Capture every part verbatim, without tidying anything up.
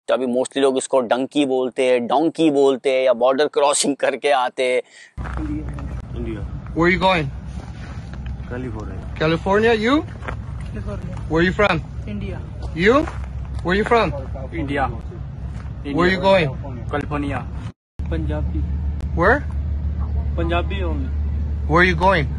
तो अभी मोस्टली लोग इसको डंकी बोलते हैं, डोंकी बोलते हैं, या बॉर्डर क्रॉसिंग करके आते हैं। India. Where are you going? California. California. You? California. Where are you from? India. You? Where are you from? India. Where are you going? California. Punjabi. Where? Punjabi only. Where are you going?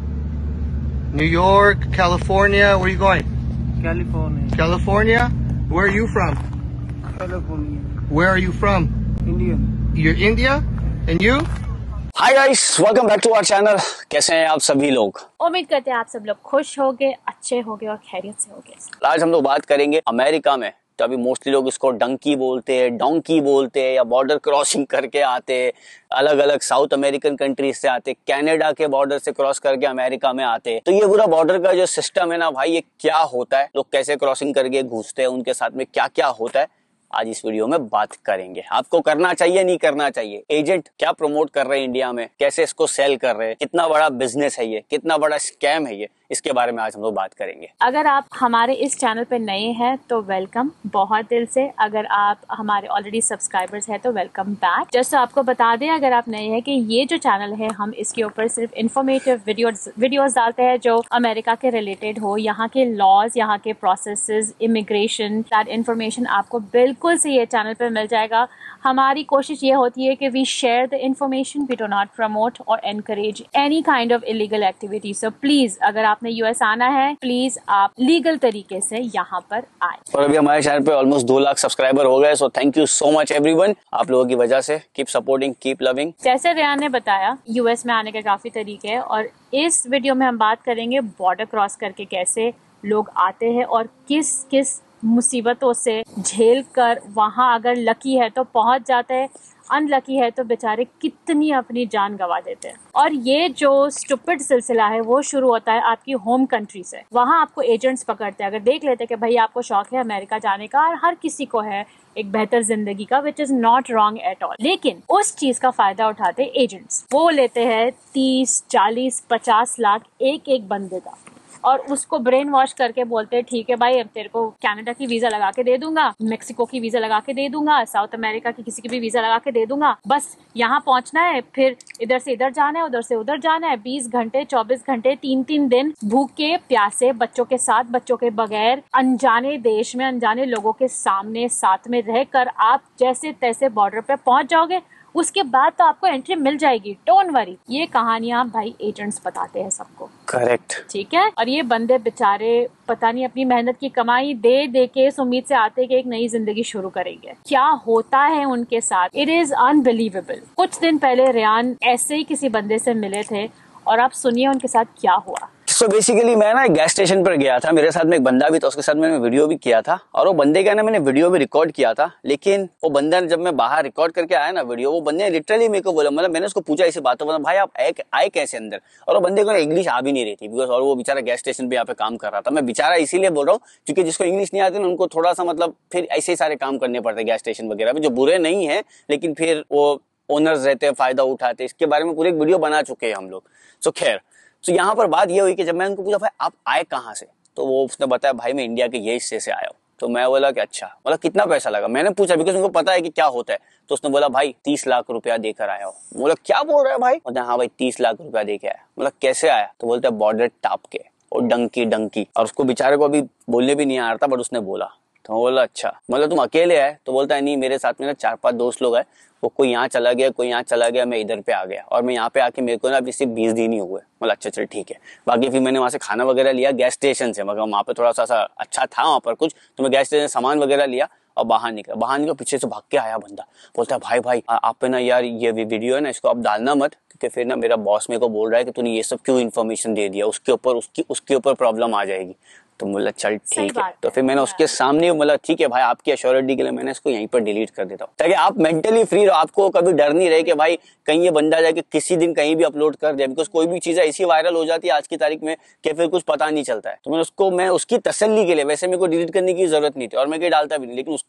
New York, California. Where are you going? California. California. Where are you from? California. Where are you from? Indian. You're India? And you? Hi guys, welcome back to our channel. कैसे हैं आप सभी लोग? उम्मीद करते हैं आप सब लोग खुश होगे, अच्छे होगे और खैरियत से होगे। आज हम लोग बात करेंगे अमेरिका में। तो अभी मोस्टली लोग इसको डंकी बोलते हैं, डोंकी बोलते हैं, या बॉर्डर क्रॉसिंग करके आते हैं। अलग अलग साउथ अमेरिकन कंट्रीज से आते, कनाडा के बॉर्डर से क्रॉस करके अमेरिका में आते। तो ये पूरा बॉर्डर का जो सिस्टम है ना भाई, ये क्या होता है, लोग कैसे क्रॉसिंग करके घुसते हैं, उनके साथ में क्या क्या होता है, आज इस वीडियो में बात करेंगे। आपको करना चाहिए, नहीं करना चाहिए, एजेंट क्या प्रमोट कर रहे हैं इंडिया में, कैसे इसको सेल कर रहे हैं, कितना बड़ा बिजनेस है ये, कितना बड़ा स्कैम है ये, इसके बारे में आज हम लोग बात करेंगे। अगर आप हमारे इस चैनल पे नए हैं तो वेलकम बहुत दिल से। अगर आप हमारे ऑलरेडी सब्सक्राइबर्स हैं तो वेलकम बैक। जस्ट तो आपको बता दें, अगर आप नए हैं, कि ये जो चैनल है, हम इसके ऊपर सिर्फ इन्फॉर्मेटिव वीडियोस वीडियोस डालते हैं जो अमेरिका के रिलेटेड हो, यहाँ के लॉज, यहाँ के प्रोसेसेस, इमिग्रेशन, दैट इन्फॉर्मेशन आपको बिल्कुल से ये चैनल पे मिल जाएगा। हमारी कोशिश ये होती है कि we share the information, we do not promote और encourage any kind of illegal activity. So please, अगर आपने यूएस आना है, प्लीज आप लीगल तरीके से यहाँ पर आए। और अभी हमारे चैनल पे ऑलमोस्ट दो लाख सब्सक्राइबर हो गए, so thank you so much everyone. आप लोगों की वजह से कीप सपोर्टिंग, कीप लविंग। जैसे रेयान ने बताया, यूएस में आने के काफी तरीके हैं और इस वीडियो में हम बात करेंगे बॉर्डर क्रॉस करके कैसे लोग आते हैं और किस किस मुसीबतों से झेल कर वहां अगर लकी है तो पहुंच जाते हैं, अनलकी है तो बेचारे कितनी अपनी जान गंवा देते हैं। और ये जो स्टूपिड सिलसिला है वो शुरू होता है आपकी होम कंट्री से। वहां आपको एजेंट्स पकड़ते हैं। अगर देख लेते हैं कि भाई आपको शौक है अमेरिका जाने का, और हर किसी को है एक बेहतर जिंदगी का, which is not wrong at all, लेकिन उस चीज का फायदा उठाते एजेंट्स। वो लेते हैं तीस चालीस पचास लाख एक एक बंदे का, और उसको ब्रेन वॉश करके बोलते हैं ठीक है भाई, अब तेरे को कनाडा की वीजा लगा के दे दूंगा, मेक्सिको की वीजा लगा के दे दूंगा, साउथ अमेरिका की किसी की भी वीजा लगा के दे दूंगा, बस यहाँ पहुंचना है, फिर इधर से इधर जाना है, उधर से उधर जाना है, बीस घंटे चौबीस घंटे तीन तीन दिन भूखे प्यासे बच्चों के साथ, बच्चों के बगैर, अनजाने देश में अनजाने लोगों के सामने साथ में रहकर आप जैसे तैसे बॉर्डर पे पहुंच जाओगे। उसके बाद तो आपको एंट्री मिल जाएगी, डोंट वरी। ये कहानियां भाई एजेंट्स बताते हैं सबको, करेक्ट, ठीक है। और ये बंदे बेचारे पता नहीं अपनी मेहनत की कमाई दे दे के इस उम्मीद से आते कि एक नई जिंदगी शुरू करेंगे। क्या होता है उनके साथ, इट इज अनबिलीवेबल। कुछ दिन पहले रेयान ऐसे ही किसी बंदे से मिले थे और आप सुनिए उनके साथ क्या हुआ। सो so बेसिकली मैं ना गैस स्टेशन पर गया था, मेरे साथ में एक बंदा भी था, उसके साथ मैंने वीडियो भी किया था, और वो बंदे का ना मैंने वीडियो भी रिकॉर्ड किया था। लेकिन वो बंदा जब मैं बाहर रिकॉर्ड करके आया ना वीडियो, वो बंदे लिटरली मेरे को बोला, मतलब मैंने उसको पूछा इसी बातों पर, भाई आप आए, आए कैसे अंदर, और वो बंदे को ना इंग्लिश आ भी नहीं रही थी, बिकॉज और वो बेचारा गैस स्टेशन पे यहाँ पे काम कर रहा था। मैं बेचारा इसीलिए बोल रहा हूँ क्योंकि जिसको इंग्लिश नहीं आती ना, उनको थोड़ा सा मतलब फिर ऐसे ही सारे काम करने पड़ते गैस स्टेशन वगैरह में, जो बुरे नहीं है, लेकिन फिर वो ओनर्स रहते हैं, फायदा उठाते। इसके बारे में पूरे एक वीडियो बना चुके हैं हम लोग। सो खैर, तो यहाँ पर बात ये हुई कि जब मैं उनको पूछा भाई आप आए कहाँ से, तो वो उसने बताया भाई मैं इंडिया के ये हिस्से से आया हूँ। तो मैं बोला कि अच्छा, मतलब कितना पैसा लगा, मैंने पूछा बिकॉज उनको पता है कि क्या होता है। तो उसने बोला भाई तीस लाख रुपया देकर आया हो। बोला क्या बोल रहा है भाई? बोलते हाँ भाई तीस लाख रुपया दे के आया। मतलब कैसे आया? तो बोलते बॉर्डर टाप के, और डंकी डंकी, और उसको बेचारे को अभी बोलने भी नहीं आ रहा था, बट उसने बोला। तो बोला अच्छा, मतलब तुम अकेले आए? तो बोलता है नहीं, मेरे साथ में ना चार पांच दोस्त लोग हैं, वो कोई यहाँ चला गया, कोई यहाँ चला गया, मैं इधर पे आ गया, और मैं यहाँ पे आके मेरे को ना अभी सिर्फ बीस दिन ही हुए। मतलब अच्छा चल ठीक है। बाकी फिर मैंने वहाँ से खाना वगैरह लिया गैस स्टेशन से, मतलब वहाँ पे थोड़ा सा सा अच्छा था वहाँ पर कुछ, तो मैं गैस स्टेशन सामान वगैरह लिया और बाहर निकला। बाहर निकला, पीछे से भाग के आया बंदा, बोलता है भाई भाई आप पे ना यार ये वीडियो है ना, इसको आप डालना मत, क्योंकि फिर ना मेरा बॉस मेरे को बोल रहा है कि तूने ये सब क्यों इन्फॉर्मेशन दे दिया, उसके ऊपर उसकी उसके ऊपर प्रॉब्लम आ जाएगी। तो बोला चल ठीक है। तो फिर मैंने उसके सामने बोला ठीक है भाई, आपकी एश्योरिटी के लिए मैंने इसको यहीं पर डिलीट कर देता हूँ, ताकि आप मेंटली फ्री रहो, आपको कभी डर नहीं रहे कि भाई कहीं ये बंदा जाके किसी दिन कहीं भी अपलोड कर दे, बिकॉज कोई भी चीज ऐसी वायरल हो जाती है आज की तारीख में कि फिर कुछ पता नहीं चलता है। तो मैं उसको मैं उसकी तसल्ली के लिए, वैसे मेरे को डिलीट करने की जरूरत नहीं थी और मैं कहीं डालता भी नहीं, लेकिन उसको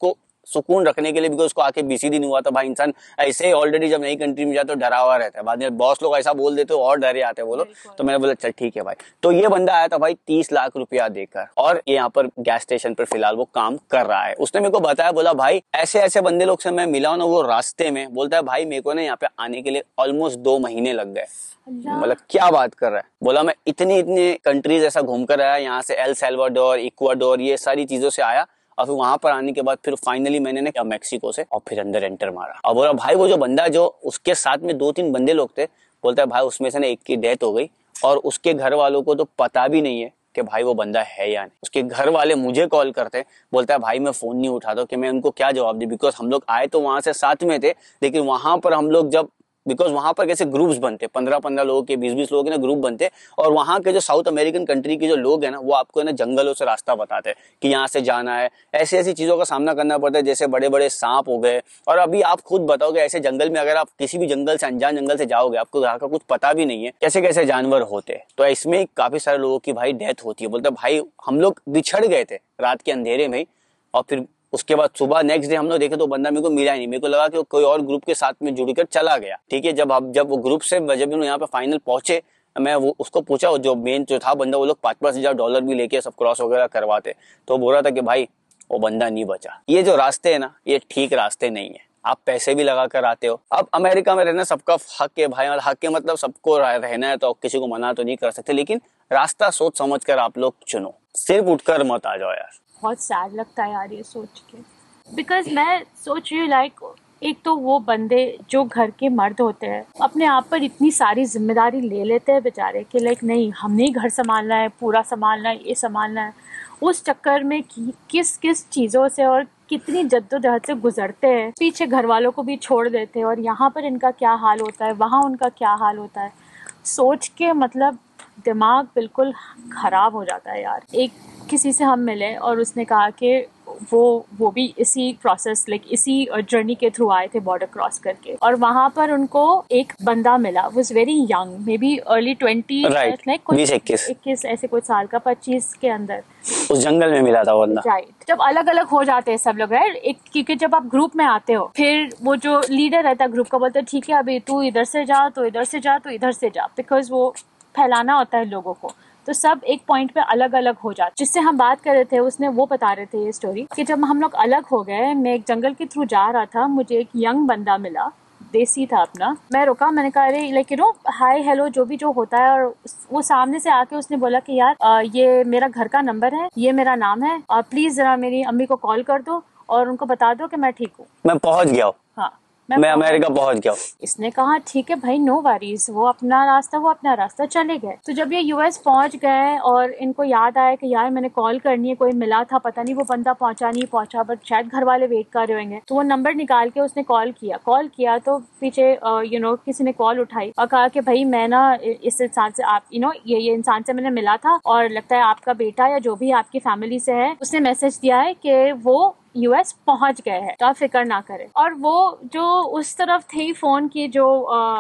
सुकून रखने के लिए, बिकॉज उसको आके बीसीडी नहीं हुआ था भाई। इंसान ऐसे ही ऑलरेडी जब नई कंट्री में जाता तो डरा हुआ रहता है, बाद में बॉस लोग ऐसा बोल देते और डरे आते बोलो। तो मैंने बोला चल ठीक है भाई। तो ये बंदा आया था भाई तीस लाख रुपया देकर, और ये यहाँ पर गैस स्टेशन पर फिलहाल वो काम कर रहा है। उसने मेरे को बताया, बोला भाई ऐसे ऐसे बंदे लोग से मैं मिला हूं ना वो रास्ते में, बोलता है भाई मेरे को ना यहाँ पे आने के लिए ऑलमोस्ट दो महीने लग गए। मतलब क्या बात कर रहा है। बोला मैं इतनी इतनी कंट्रीज ऐसा घूम कर आया, यहाँ से एल सैल्वाडोर, इक्वाडोर, ये सारी चीजों से आया, और फिर वहां पर आने के बाद फिर फाइनली मैंने ना मैक्सिको से और फिर अंदर एंटर मारा। और बोला भाई वो जो बंदा जो उसके साथ में दो तीन बंदे लोग थे, बोलता है भाई उसमें से ना एक की डेथ हो गई, और उसके घर वालों को तो पता भी नहीं है कि भाई वो बंदा है या नहीं। उसके घर वाले मुझे कॉल करते, बोलता है भाई मैं फोन नहीं उठाता कि मैं उनको क्या जवाब दूं, बिकॉज हम लोग आए तो वहां से साथ में थे, लेकिन वहां पर हम लोग जब, बिकॉज वहां पर कैसे ग्रुप्स बनते, पंद्रह पंद्रह लोगों के, बीस बीस लोगों के ना ग्रुप बनते, और वहां के जो साउथ अमेरिकन कंट्री के जो लोग हैं ना, वो आपको ना जंगलों से रास्ता बताते हैं कि यहाँ से जाना है। ऐसी ऐसी चीजों का सामना करना पड़ता है, जैसे बड़े बड़े सांप हो गए। और अभी आप खुद बताओगे ऐसे जंगल में अगर आप किसी भी जंगल से, अनजान जंगल से जाओगे, आपको यहाँ का कुछ पता भी नहीं है कैसे कैसे जानवर होते हैं। तो इसमें काफी सारे लोगों की भाई डेथ होती है। बोलते भाई हम लोग बिछड़ गए थे रात के अंधेरे में, और फिर उसके बाद सुबह नेक्स्ट डे हम लोग देखे तो बंदा मेरे को मिला ही नहीं। मेरे को लगा कि कोई और ग्रुप के साथ में जुड़कर चला गया। ठीक है, जब हम जब वो ग्रुप से जब यहाँ पे फाइनल पहुंचे, मैं वो उसको पूछा, जो मेन जो था बंदा, वो लोग पांच पांच हजार डॉलर भी लेके सब क्रॉस वगैरह करवाते, तो बोल रहा था कि भाई वो बंदा नहीं बचा। ये जो रास्ते है ना, ये ठीक रास्ते नहीं है। आप पैसे भी लगा कर आते हो। अब अमेरिका में रहना सबका हक है भाई, और हक है मतलब सबको रहना है, तो किसी को मना तो नहीं कर सकते, लेकिन रास्ता सोच समझ कर आप लोग चुनो, सिर्फ उठकर मत आ जाओ यार। बहुत सैड लगता है यार ये सोच के, बिकॉज मैं सोच रही हूँ लाइक एक तो वो बंदे जो घर के मर्द होते हैं अपने आप पर इतनी सारी जिम्मेदारी ले लेते हैं बेचारे कि लाइक नहीं हमने ही घर संभालना है, पूरा संभालना है, ये संभालना है। उस चक्कर में कि, किस किस चीज़ों से और कितनी जद्दोजहद से गुजरते हैं, पीछे घर वालों को भी छोड़ देते हैं, और यहाँ पर इनका क्या हाल होता है, वहाँ उनका क्या हाल होता है। सोच के मतलब दिमाग बिल्कुल खराब हो जाता है यार। एक किसी से हम मिले और उसने कहा कि वो वो भी इसी प्रोसेस लाइक इसी जर्नी के थ्रू आए थे बॉर्डर क्रॉस करके, और वहाँ पर उनको एक बंदा मिला, was very young, maybe early twenty, बीस इक्कीस इक्कीस ऐसे कुछ साल का, पच्चीस के अंदर, उस जंगल में मिला था बंदा। राइट। जब अलग अलग हो जाते हैं सब लोग, राइट, एक क्योंकि जब आप ग्रुप में आते हो, फिर वो जो लीडर रहता है ग्रुप का बोलता है ठीक है अभी तू इधर से जा, तो इधर से जा, तो इधर से जा, बिकॉज वो फैलाना होता है लोगों को। तो सब एक पॉइंट पे अलग अलग हो जाते। जिससे हम बात कर रहे थे उसने वो बता रहे थे ये स्टोरी कि जब हम लोग अलग हो गए, मैं एक जंगल के थ्रू जा रहा था, मुझे एक यंग बंदा मिला, देसी था अपना। मैं रुका, मैंने कहा अरे like you know hi hello जो भी जो होता है, और वो सामने से आके उसने बोला कि यार आ, ये मेरा घर का नंबर है, ये मेरा नाम है, और प्लीज जरा मेरी अम्मी को कॉल कर दो और उनको बता दो कि मैं ठीक हूँ, मैं पहुंच गया हूँ, हाँ मैं, मैं अमेरिका पहुंच गया हूँ। इसने कहा ठीक है भाई नो वरीज, वो अपना रास्ता वो अपना रास्ता चले गए। तो जब ये यूएस पहुंच गए और इनको याद आया कि यार मैंने कॉल करनी है, कोई मिला था, पता नहीं वो बंदा पहुंचा नहीं पहुंचा, बट शायद घर वाले वेट कर रहे होंगे, तो वो नंबर निकाल के उसने कॉल किया। कॉल किया तो पीछे यू नो किसी ने कॉल उठाई और कहा कि भाई मैं ना इस इंसान से, आप यू नो ये ये इंसान से मैंने मिला था, और लगता है आपका बेटा या जो भी आपकी फैमिली से है उसने मैसेज दिया है कि वो यूएस पहुंच गए हैं, तो आप फिक्र ना करें। और वो जो उस तरफ थी फोन की जो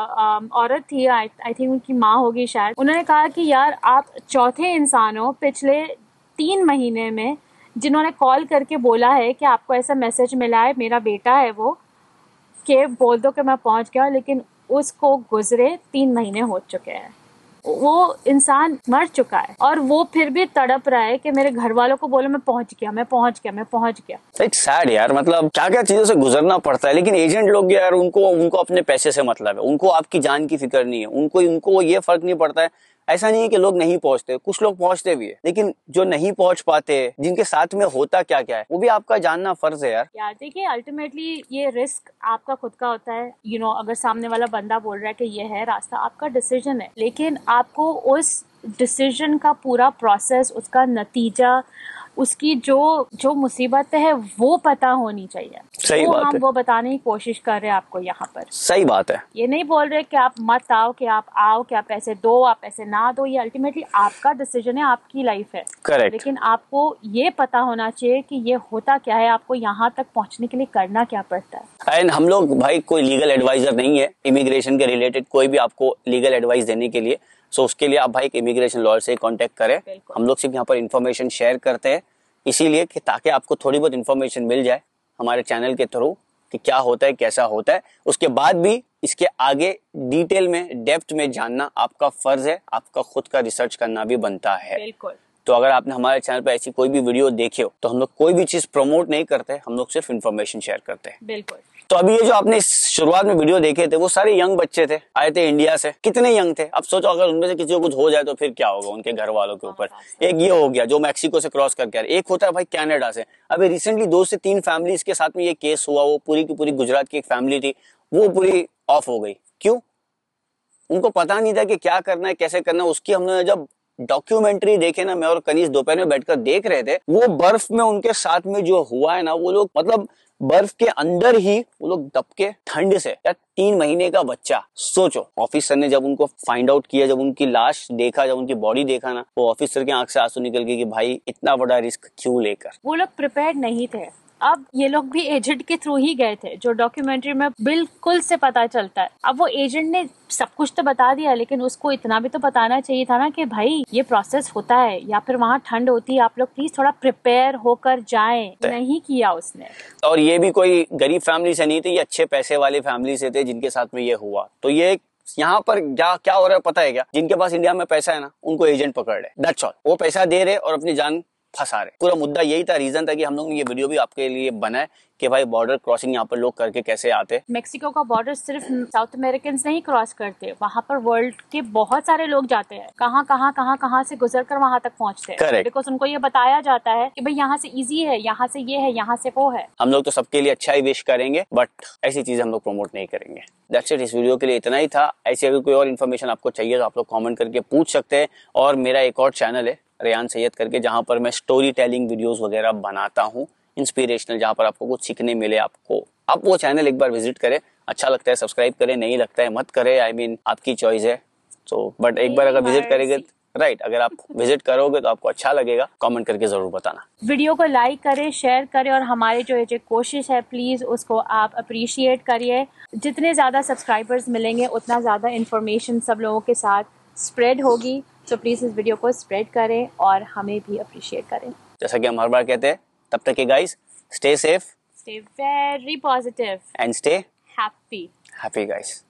औरत थी, आई थिंक उनकी माँ होगी शायद, उन्होंने कहा कि यार आप चौथे इंसान हो पिछले तीन महीने में जिन्होंने कॉल करके बोला है कि आपको ऐसा मैसेज मिला है, मेरा बेटा है वो, कि बोल दो कि मैं पहुंच गया, लेकिन उसको गुजरे तीन महीने हो चुके हैं, वो इंसान मर चुका है, और वो फिर भी तड़प रहा है कि मेरे घर वालों को बोलो मैं पहुंच गया, मैं पहुंच गया, मैं पहुंच गया। इट्स सैड यार, मतलब क्या क्या चीजों से गुजरना पड़ता है। लेकिन एजेंट लोग यार, उनको उनको अपने पैसे से मतलब है, उनको आपकी जान की फिक्र नहीं है, उनको उनको ये फर्क नहीं पड़ता है। ऐसा नहीं है कि लोग नहीं पहुंचते, कुछ लोग पहुंचते भी है, लेकिन जो नहीं पहुंच पाते, जिनके साथ में होता क्या क्या है, वो भी आपका जानना फर्ज है यार। यार देखिए अल्टीमेटली ये रिस्क आपका खुद का होता है, यू you नो know, अगर सामने वाला बंदा बोल रहा है कि ये है रास्ता, आपका डिसीजन है, लेकिन आपको उस डिसीजन का पूरा प्रोसेस, उसका नतीजा, उसकी जो जो मुसीबत है वो पता होनी चाहिए। सही वो बात हम है। वो बताने की कोशिश कर रहे हैं आपको यहाँ पर। सही बात है। ये नहीं बोल रहे कि आप मत आओ, कि आप आओ, कि आप पैसे दो, आप पैसे ना दो, ये अल्टीमेटली आपका डिसीजन है, आपकी लाइफ है। करेक्ट। लेकिन आपको ये पता होना चाहिए कि ये होता क्या है, आपको यहाँ तक पहुँचने के लिए करना क्या पड़ता है। एंड हम लोग भाई कोई लीगल एडवाइजर नहीं है इमिग्रेशन के रिलेटेड, कोई भी आपको लीगल एडवाइस देने के लिए। सो उसके लिए आप भाई एक इमिग्रेशन लॉयर से कांटेक्ट करें। हम लोग सिर्फ यहाँ पर इन्फॉर्मेशन शेयर करते हैं इसीलिए कि ताकि आपको थोड़ी बहुत इन्फॉर्मेशन मिल जाए, हमारे चैनल के थ्रू कि क्या होता है, कैसा होता है। उसके बाद भी इसके आगे डिटेल में, डेप्थ में जानना आपका फर्ज है, आपका खुद का रिसर्च करना भी बनता है। बिल्कुल। तो अगर आपने हमारे चैनल पर ऐसी कोई भी वीडियो देखे हो तो हम लोग कोई भी चीज प्रमोट नहीं करते, हम लोग सिर्फ इन्फॉर्मेशन शेयर करते हैं। बिल्कुल। तो अभी ये जो आपने शुरुआत में वीडियो देखे थे वो सारे यंग बच्चे थे, आए थे इंडिया से। कितने यंग थे? अब सोचो अगर उनमें से किसी को कुछ हो जाए तो फिर क्या होगा उनके घर वालों के ऊपर। एक ये हो गया जो मैक्सिको से क्रॉस करके आ रहे, एक होता है भाई कनाडा से। अभी रिसेंटली दो से तीन फैमिलीज के साथ में ये केस हुआ, वो पूरी की पूरी गुजरात की एक फैमिली थी, वो पूरी ऑफ हो गई। क्यों? उनको पता नहीं था कि क्या करना है, कैसे करना है। उसकी हमने जब डॉक्यूमेंट्री देखे ना, मैं और कनीज दोपहर में बैठकर देख रहे थे, वो बर्फ में उनके साथ में जो हुआ है ना, वो लोग मतलब बर्फ के अंदर ही वो लोग दब के ठंड से, या तीन महीने का बच्चा। सोचो, ऑफिसर ने जब उनको फाइंड आउट किया, जब उनकी लाश देखा, जब उनकी बॉडी देखा ना, वो ऑफिसर के आंख से आंसू निकल गए कि भाई इतना बड़ा रिस्क क्यों लेकर। वो लोग प्रिपेयर्ड नहीं थे। अब ये लोग भी एजेंट के थ्रू ही गए थे, जो डॉक्यूमेंट्री में बिल्कुल से पता चलता है। अब वो एजेंट ने सब कुछ तो बता दिया, लेकिन उसको इतना भी तो बताना चाहिए था ना कि भाई ये प्रोसेस होता है, या फिर वहाँ ठंड होती है, आप लोग प्लीज थोड़ा प्रिपेयर होकर जाएं। नहीं किया उसने। और ये भी कोई गरीब फैमिली से नहीं थे, ये अच्छे पैसे वाली फैमिली से थे जिनके साथ में ये हुआ। तो ये यहाँ पर क्या क्या हो रहा है पता है क्या? जिनके पास इंडिया में पैसा है ना, उनको एजेंट पकड़ रहे, दैट्स ऑल। वो पैसा दे रहे और अपनी जान फंसा रहे। पूरा मुद्दा यही था, रीजन था कि हम लोग ये वीडियो भी आपके लिए बनाए कि भाई बॉर्डर क्रॉसिंग यहाँ पर लोग करके कैसे आते। मेक्सिको का बॉर्डर सिर्फ साउथ अमेरिकन नहीं क्रॉस करते, वहाँ पर वर्ल्ड के बहुत सारे लोग जाते हैं, कहाँ कहाँ कहाँ कहाँ से गुजर कर वहाँ तक पहुँचते हैं। बिकॉज उनको ये बताया जाता है कि भाई यहाँ से इजी है, यहाँ से ये है, यहाँ से वो है। हम लोग तो सबके लिए अच्छा ही विश करेंगे, बट ऐसी चीजें हम लोग प्रमोट नहीं करेंगे। दैट्स इट, इस वीडियो के लिए इतना ही था। ऐसी अगर कोई और इन्फॉर्मेशन आपको चाहिए तो आप लोग कॉमेंट करके पूछ सकते हैं। और मेरा एक और चैनल है रेयान सैयद करके, जहां पर मैं स्टोरी टेलिंग वीडियोस वगैरह बनाता हूं, इंस्पिरेशनल, जहां पर आपको कुछ सीखने मिले। आपको आप वो चैनल एक बार विजिट करें, अच्छा लगता है सब्सक्राइब करें, नहीं लगता है मत करें, आई I मीन mean, आपकी चॉइस है। सो so, बट एक बार अगर विजिट करेंगे, राइट right, अगर आप विजिट करोगे तो आपको अच्छा लगेगा। कमेंट करके जरूर बताना। वीडियो को लाइक करें, शेयर करें, और हमारी जो जो कोशिश है प्लीज उसको आप अप्रिशिएट करिए। जितने ज्यादा सब्सक्राइबर्स मिलेंगे उतना ज्यादा इंफॉर्मेशन सब लोगों के साथ स्प्रेड होगी। तो प्लीज इस वीडियो को स्प्रेड करें और हमें भी अप्रिशिएट करें। जैसा कि हम हर बार कहते हैं, तब तक के guys, stay safe, stay very positive and stay happy happy guys.